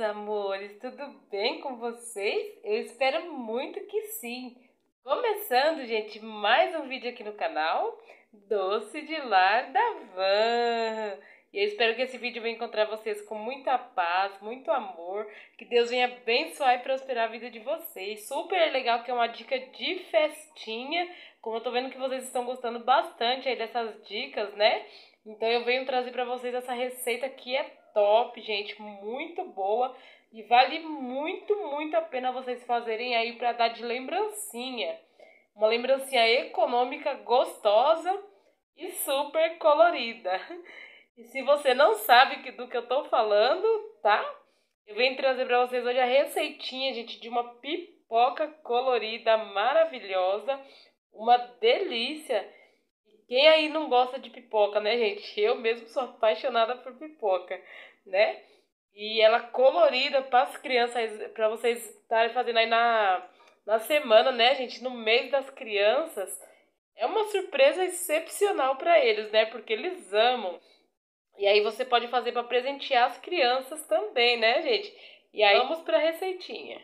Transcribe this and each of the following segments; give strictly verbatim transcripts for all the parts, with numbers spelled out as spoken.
amores, tudo bem com vocês? Eu espero muito que sim. Começando, gente, mais um vídeo aqui no canal Doce de Lar da Van. E eu espero que esse vídeo venha encontrar vocês com muita paz, muito amor, que Deus venha abençoar e prosperar a vida de vocês. Super legal, que é uma dica de festinha, como eu tô vendo que vocês estão gostando bastante aí dessas dicas, né? Então eu venho trazer pra vocês essa receita que é top, gente, muito boa e vale muito, muito a pena vocês fazerem aí para dar de lembrancinha. Uma lembrancinha econômica, gostosa e super colorida. E se você não sabe que, do que eu tô falando, tá? Eu venho trazer para vocês hoje a receitinha, gente, de uma pipoca colorida maravilhosa, uma delícia. Quem aí não gosta de pipoca, né, gente? Eu mesmo sou apaixonada por pipoca, né? E ela colorida para as crianças, para vocês estarem fazendo aí na, na semana, né, gente? No mês das crianças. É uma surpresa excepcional para eles, né? Porque eles amam. E aí você pode fazer para presentear as crianças também, né, gente? E aí vamos para a receitinha.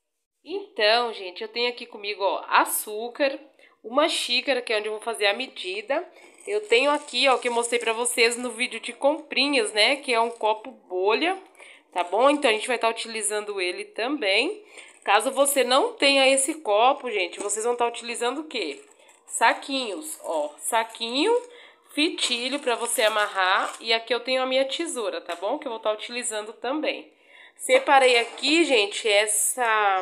Então, gente, eu tenho aqui comigo, ó, açúcar, uma xícara, que é onde eu vou fazer a medida. Eu tenho aqui, ó, que eu mostrei pra vocês no vídeo de comprinhas, né, que é um copo bolha, tá bom? Então, a gente vai estar utilizando ele também. Caso você não tenha esse copo, gente, vocês vão estar utilizando o quê? Saquinhos, ó, saquinho, fitilho pra você amarrar. E aqui eu tenho a minha tesoura, tá bom? Que eu vou estar utilizando também. Separei aqui, gente, essa...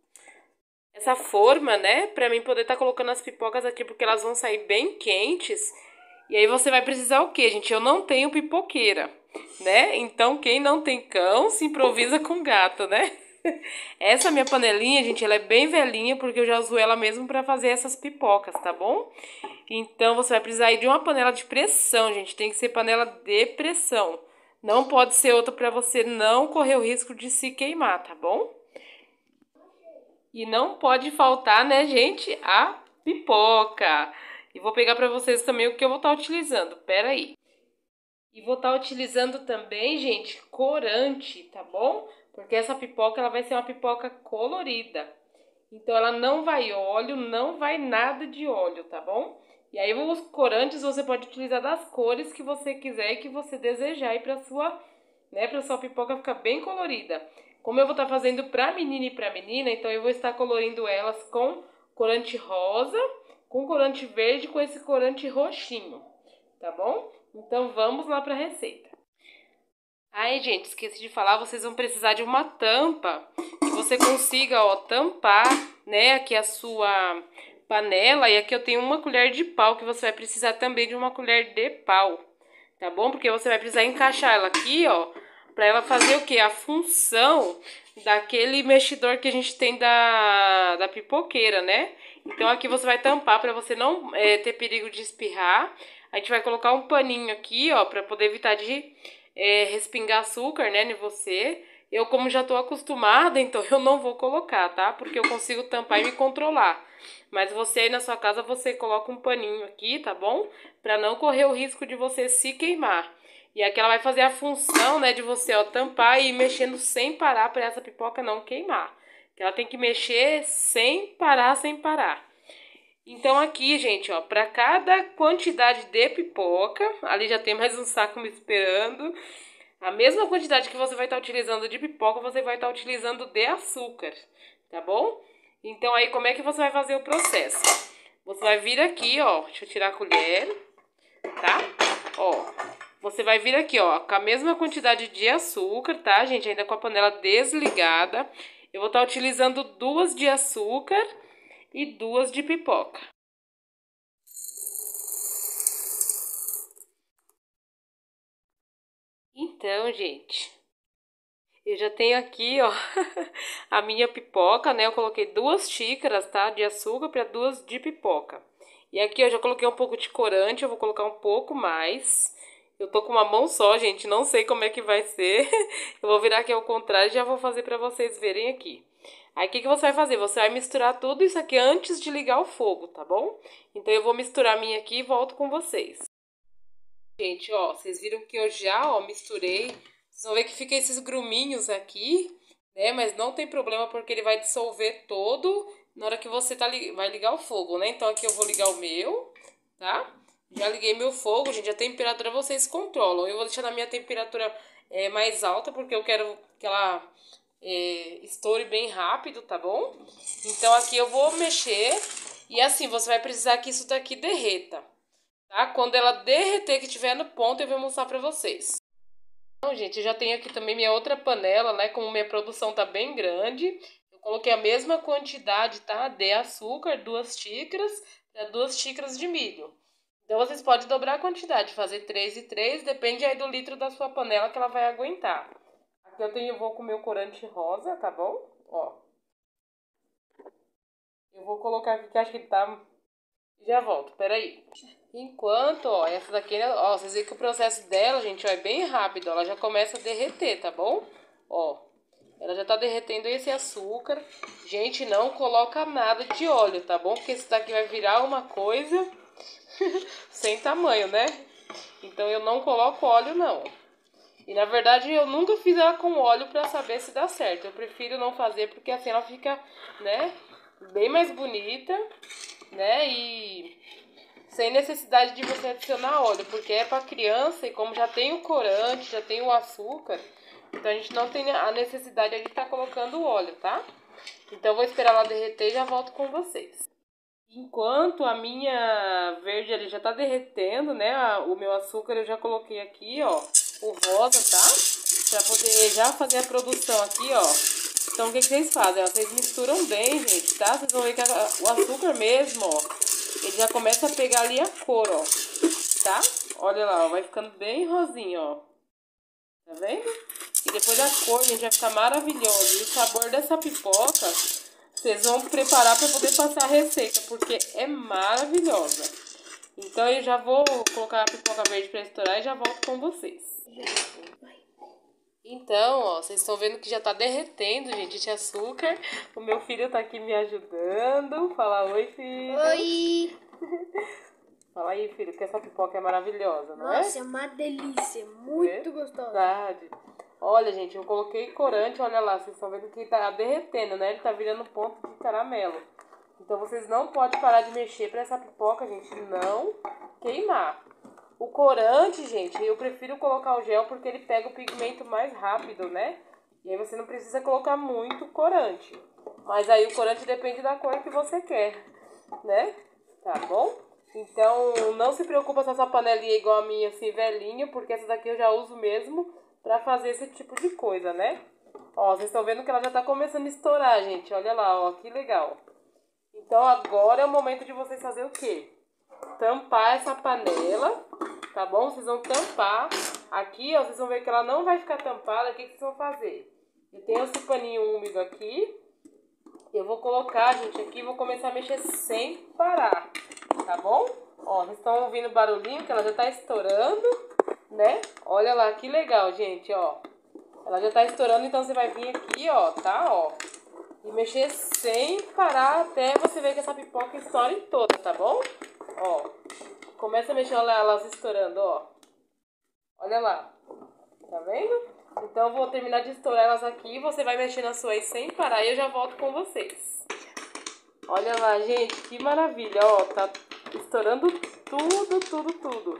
essa forma, né, pra mim poder estar tá colocando as pipocas aqui, porque elas vão sair bem quentes. E aí você vai precisar o quê, gente? Eu não tenho pipoqueira, né? Então quem não tem cão se improvisa com gato, né? Essa minha panelinha, gente, ela é bem velhinha, porque eu já uso ela mesmo pra fazer essas pipocas, tá bom? Então você vai precisar aí de uma panela de pressão, gente. Tem que ser panela de pressão. Não pode ser outra pra você não correr o risco de se queimar, tá bom? E não pode faltar, né, gente, a pipoca. E vou pegar pra vocês também o que eu vou estar utilizando. Pera aí. E vou estar utilizando também, gente, corante, tá bom? Porque essa pipoca, ela vai ser uma pipoca colorida. Então, ela não vai óleo, não vai nada de óleo, tá bom? E aí, os corantes você pode utilizar das cores que você quiser e que você desejar aí pra sua, né, pra sua pipoca ficar bem colorida. Como eu vou estar fazendo pra menina e pra menina, então eu vou estar colorindo elas com corante rosa, com corante verde, com esse corante roxinho, tá bom? Então vamos lá pra receita. Ai, gente, esqueci de falar, vocês vão precisar de uma tampa que você consiga, ó, tampar, né, aqui a sua panela. E aqui eu tenho uma colher de pau, que você vai precisar também de uma colher de pau, tá bom? Porque você vai precisar encaixar ela aqui, ó, pra ela fazer o quê? A função daquele mexidor que a gente tem da, da pipoqueira, né? Então aqui você vai tampar pra você não é, ter perigo de espirrar. A gente vai colocar um paninho aqui, ó, pra poder evitar de é, respingar açúcar, né, em você. Eu, como já tô acostumada, então eu não vou colocar, tá? Porque eu consigo tampar e me controlar. Mas você aí na sua casa, você coloca um paninho aqui, tá bom? Pra não correr o risco de você se queimar. E aqui ela vai fazer a função, né, de você, ó, tampar e ir mexendo sem parar pra essa pipoca não queimar. Ela tem que mexer sem parar, sem parar. Então aqui, gente, ó, pra cada quantidade de pipoca, ali já tem mais um saco me esperando. A mesma quantidade que você vai estar utilizando de pipoca, você vai estar utilizando de açúcar, tá bom? Então aí, como é que você vai fazer o processo? Você vai vir aqui, ó, deixa eu tirar a colher, tá? Ó, você vai vir aqui, ó, com a mesma quantidade de açúcar, tá, gente? Ainda com a panela desligada. Eu vou estar utilizando duas de açúcar e duas de pipoca. Então, gente, eu já tenho aqui, ó, a minha pipoca, né? Eu coloquei duas xícaras, tá? De açúcar para duas de pipoca. E aqui eu já coloquei um pouco de corante, eu vou colocar um pouco mais. Eu tô com uma mão só, gente, não sei como é que vai ser. Eu vou virar aqui ao contrário e já vou fazer pra vocês verem aqui. Aí, o que que você vai fazer? Você vai misturar tudo isso aqui antes de ligar o fogo, tá bom? Então, eu vou misturar a minha aqui e volto com vocês. Gente, ó, vocês viram que eu já, ó, misturei Vocês vão ver que fica esses gruminhos aqui, né? Mas não tem problema porque ele vai dissolver todo na hora que você tá, vai ligar o fogo, né? Então aqui eu vou ligar o meu, tá? Já liguei meu fogo, gente. A temperatura vocês controlam. Eu vou deixar na minha temperatura é, mais alta porque eu quero que ela é, estoure bem rápido, tá bom? Então aqui eu vou mexer e assim, você vai precisar que isso daqui derreta, tá? Quando ela derreter, que estiver no ponto, eu vou mostrar pra vocês. Então, gente, eu já tenho aqui também minha outra panela, né? Como minha produção tá bem grande, eu coloquei a mesma quantidade, tá? De açúcar, duas xícaras, para duas xícaras de milho. Então, vocês podem dobrar a quantidade, fazer três e três, depende aí do litro da sua panela que ela vai aguentar. Aqui eu tenho, eu vou com o meu corante rosa, tá bom? Ó. Eu vou colocar aqui que acho que tá... Já volto, peraí. Enquanto, ó, essa daqui, ó, vocês veem que o processo dela, gente, ó, é bem rápido. Ela já começa a derreter, tá bom? Ó, ela já tá derretendo esse açúcar. Gente, não coloca nada de óleo, tá bom? Porque esse daqui vai virar uma coisa sem tamanho, né? Então eu não coloco óleo, não. E na verdade eu nunca fiz ela com óleo pra saber se dá certo. Eu prefiro não fazer porque assim ela fica, né, bem mais bonita, né, e sem necessidade de você adicionar óleo, porque é para criança e como já tem o corante, já tem o açúcar, então a gente não tem a necessidade de estar colocando óleo, tá? Então eu vou esperar ela derreter e já volto com vocês. Enquanto a minha verde ali já tá derretendo, né, o meu açúcar eu já coloquei aqui, ó, o rosa, tá? Pra poder já fazer a produção aqui, ó. Então o que, que vocês fazem? Vocês misturam bem, gente, tá? Vocês vão ver que a, o açúcar mesmo, ó, ele já começa a pegar ali a cor, ó, tá? Olha lá, ó, vai ficando bem rosinho, ó. Tá vendo? E depois a cor, gente, vai ficar maravilhosa. E o sabor dessa pipoca, vocês vão preparar para poder passar a receita, porque é maravilhosa. Então eu já vou colocar a pipoca verde para estourar e já volto com vocês. Então, ó, vocês estão vendo que já tá derretendo, gente, esse açúcar. O meu filho tá aqui me ajudando. Fala oi, filho. Oi! Fala aí, filho, que essa pipoca é maravilhosa, não Nossa, é? Nossa, é uma delícia, muito é? gostosa. Verdade. Olha, gente, eu coloquei corante, olha lá, vocês estão vendo que tá derretendo, né? Ele tá virando ponto de caramelo. Então vocês não podem parar de mexer pra essa pipoca, gente, não queimar. O corante, gente, eu prefiro colocar o gel porque ele pega o pigmento mais rápido, né? E aí você não precisa colocar muito corante. Mas aí o corante depende da cor que você quer, né? Tá bom? Então não se preocupa se essa panelinha é igual a minha, assim, velhinha, porque essa daqui eu já uso mesmo pra fazer esse tipo de coisa, né? Ó, vocês estão vendo que ela já tá começando a estourar, gente. Olha lá, ó, que legal. Então agora é o momento de vocês fazer o quê? Tampar essa panela, tá bom? Vocês vão tampar. Aqui, ó, vocês vão ver que ela não vai ficar tampada. O que, que vocês vão fazer? Eu tenho esse paninho úmido aqui. Eu vou colocar, gente, aqui, vou começar a mexer sem parar, tá bom? Ó, vocês estão ouvindo o barulhinho que ela já tá estourando, né? Olha lá, que legal, gente, ó. Ela já tá estourando, então você vai vir aqui, ó, tá, ó. E mexer sem parar até você ver que essa pipoca estoure toda, tá bom? Ó, começa a mexer, olha elas estourando, ó. Olha lá, tá vendo? Então eu vou terminar de estourar elas aqui, você vai mexer na sua aí sem parar e eu já volto com vocês. Olha lá, gente, que maravilha, ó, tá estourando tudo, tudo, tudo.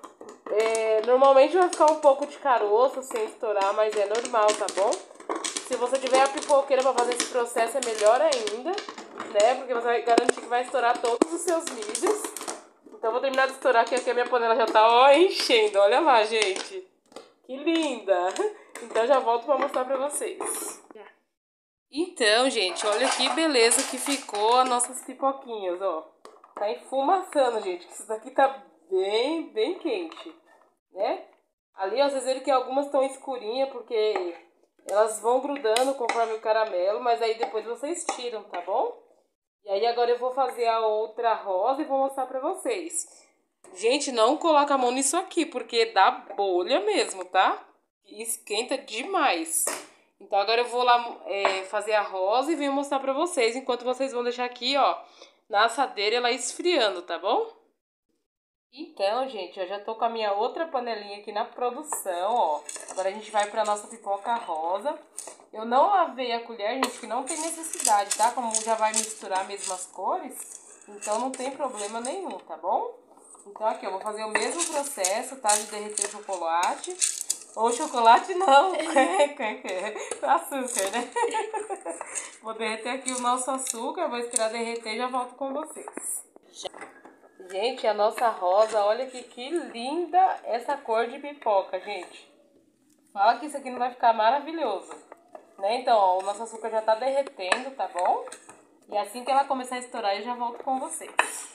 É, normalmente vai ficar um pouco de caroço sem estourar, mas é normal, tá bom? Se você tiver a pipoqueira para fazer esse processo é melhor ainda, né? Porque você vai garantir que vai estourar todos os seus milhos. Então eu vou terminar de estourar aqui, aqui a minha panela já tá, ó, enchendo. Olha lá, gente. Que linda! Então já volto para mostrar para vocês. Então, gente, olha que beleza que ficou as nossas pipoquinhas, ó. Tá enfumaçando, gente. Isso daqui tá bem, bem quente, né? Ali, ó, vocês viram que algumas estão escurinhas porque elas vão grudando conforme o caramelo, mas aí depois vocês tiram, tá bom? E aí agora eu vou fazer a outra rosa e vou mostrar pra vocês. Gente, não coloca a mão nisso aqui, porque dá bolha mesmo, tá? E esquenta demais. Então agora eu vou lá é, fazer a rosa e venho mostrar pra vocês, enquanto vocês vão deixar aqui, ó, na assadeira ela esfriando, tá bom? Então, gente, eu já tô com a minha outra panelinha aqui na produção, ó. Agora a gente vai pra nossa pipoca rosa. Eu não lavei a colher, gente, que não tem necessidade, tá? Como já vai misturar mesmo as cores, então não tem problema nenhum, tá bom? Então aqui, eu vou fazer o mesmo processo, tá? De derreter o chocolate. Ou chocolate não, açúcar, né? Vou derreter aqui o nosso açúcar, vou esperar derreter e já volto com vocês. Gente, a nossa rosa, olha aqui que linda essa cor de pipoca, gente. Fala que isso aqui não vai ficar maravilhoso, né? Então, ó, o nosso açúcar já tá derretendo, tá bom? E assim que ela começar a estourar, eu já volto com vocês.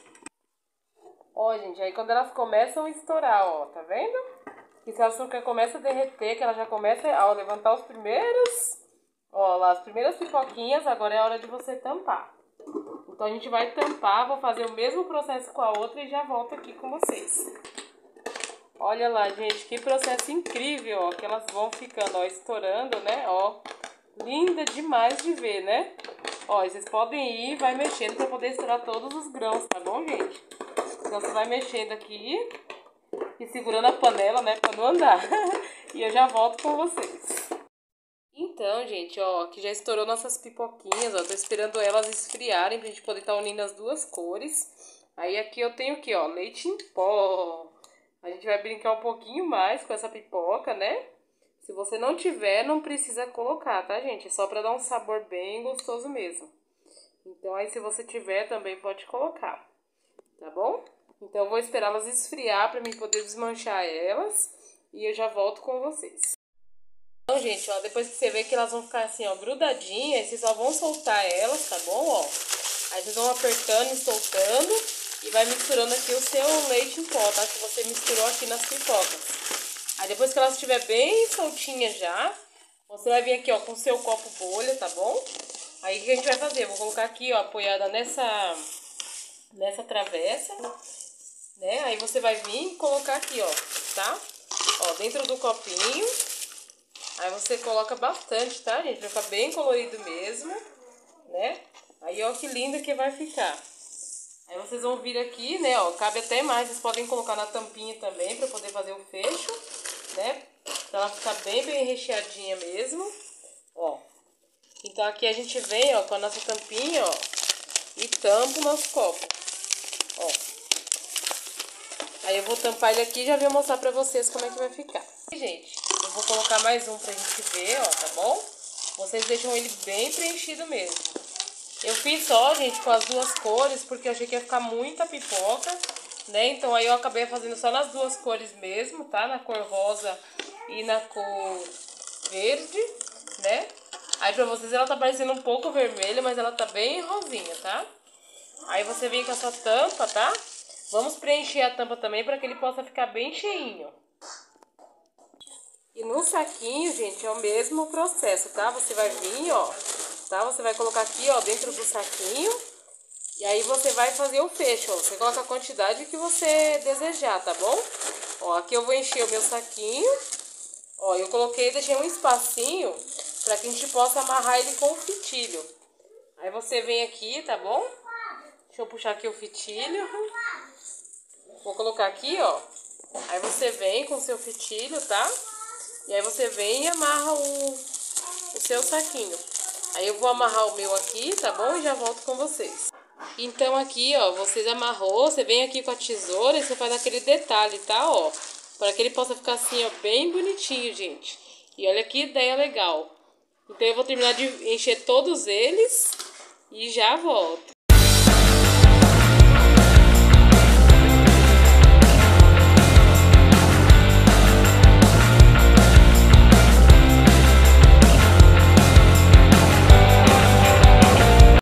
Ó, gente, aí quando elas começam a estourar, ó, tá vendo? Que se o açúcar começa a derreter, que ela já começa a levantar os primeiros, ó lá, as primeiras pipoquinhas, agora é a hora de você tampar. Então a gente vai tampar, vou fazer o mesmo processo com a outra e já volto aqui com vocês. Olha lá, gente, que processo incrível, ó, que elas vão ficando, ó, estourando, né, ó. Linda demais de ver, né? Ó, vocês podem ir, vai mexendo pra poder estourar todos os grãos, tá bom, gente? Então você vai mexendo aqui e segurando a panela, né, pra não andar. E eu já volto com vocês. Então, gente, ó, aqui já estourou nossas pipoquinhas, ó, tô esperando elas esfriarem pra gente poder estar unindo as duas cores. Aí aqui eu tenho aqui, ó, leite em pó. A gente vai brincar um pouquinho mais com essa pipoca, né? Se você não tiver, não precisa colocar, tá, gente? É só pra dar um sabor bem gostoso mesmo. Então aí se você tiver, também pode colocar, tá bom? Então eu vou esperá-las esfriar pra mim poder desmanchar elas e eu já volto com vocês. Então, gente, ó, depois que você vê que elas vão ficar assim, ó, grudadinhas, vocês só vão soltar elas, tá bom, ó? Aí vocês vão apertando e soltando e vai misturando aqui o seu leite em pó, tá? Que você misturou aqui nas pipocas. Aí depois que elas estiver bem soltinhas já, você vai vir aqui, ó, com o seu copo bolha, tá bom? Aí o que a gente vai fazer? Eu vou colocar aqui, ó, apoiada nessa, nessa travessa, né? Aí você vai vir e colocar aqui, ó, tá? Ó, dentro do copinho. Aí você coloca bastante, tá, gente? Vai ficar bem colorido mesmo, né? Aí, ó, que lindo que vai ficar. Aí vocês vão vir aqui, né, ó, cabe até mais. Vocês podem colocar na tampinha também pra poder fazer o fecho, né? Pra ela ficar bem, bem recheadinha mesmo, ó. Então aqui a gente vem, ó, com a nossa tampinha, ó, e tampa o nosso copo, ó. Aí eu vou tampar ele aqui e já vou mostrar pra vocês como é que vai ficar. Gente, eu vou colocar mais um pra gente ver, ó, tá bom? Vocês deixam ele bem preenchido mesmo. Eu fiz só, gente, com as duas cores, porque eu achei que ia ficar muita pipoca, né? Então aí eu acabei fazendo só nas duas cores mesmo, tá? Na cor rosa e na cor verde, né? Aí pra vocês ela tá parecendo um pouco vermelha, mas ela tá bem rosinha, tá? Aí você vem com a sua tampa, tá? Vamos preencher a tampa também para que ele possa ficar bem cheinho. E no saquinho, gente, é o mesmo processo, tá? Você vai vir, ó, tá? Você vai colocar aqui, ó, dentro do saquinho. E aí você vai fazer o fecho, ó. Você coloca a quantidade que você desejar, tá bom? Ó, aqui eu vou encher o meu saquinho. Ó, eu coloquei, deixei um espacinho para que a gente possa amarrar ele com o fitilho. Aí você vem aqui, tá bom? Deixa eu puxar aqui o fitilho. Vou colocar aqui, ó. Aí você vem com o seu fitilho, tá? E aí você vem e amarra o, o seu saquinho. Aí eu vou amarrar o meu aqui, tá bom? E já volto com vocês. Então aqui, ó, vocês amarrou, você vem aqui com a tesoura e você faz aquele detalhe, tá? Ó, para que ele possa ficar assim, ó, bem bonitinho, gente. E olha que ideia legal. Então eu vou terminar de encher todos eles e já volto.